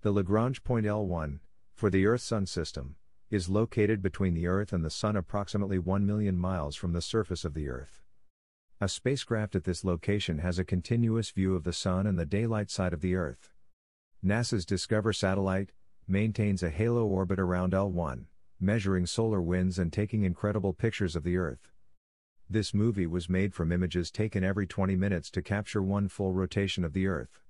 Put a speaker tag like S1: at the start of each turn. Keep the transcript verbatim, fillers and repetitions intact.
S1: The Lagrange point L one, for the Earth-Sun system, is located between the Earth and the Sun approximately one million miles from the surface of the Earth. A spacecraft at this location has a continuous view of the Sun and the daylight side of the Earth. NASA's Discover satellite maintains a halo orbit around L one, measuring solar winds and taking incredible pictures of the Earth. This movie was made from images taken every twenty minutes to capture one full rotation of the Earth.